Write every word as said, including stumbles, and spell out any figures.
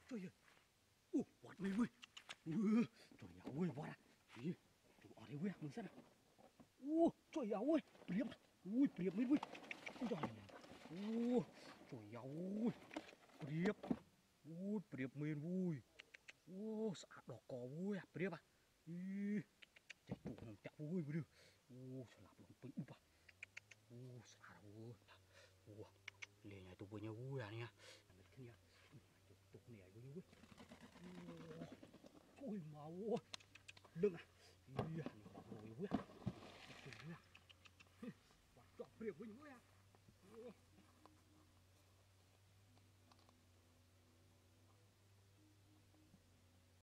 trời ơi, u quạt mày vui, ừ, trời ơi quạt à, gì, trời ở đây vui à, mình xem nào, u trời ơi, priệp, ui priệp mày vui, trời, u trời ơi, priệp, ui priệp mày vui, u sao đỏ cò vui à, priệp à, ý, chạy tụ không chạy vui vừa được, u sao làm lòng pin úp à, u sao đâu, u liền nhà tụ vừa nhau vui à nha, mình kia, tụ này vui vui. Ôi máu lưng à, iya nih mau gue, gue, gue, wah, cok, beri gue gue ya.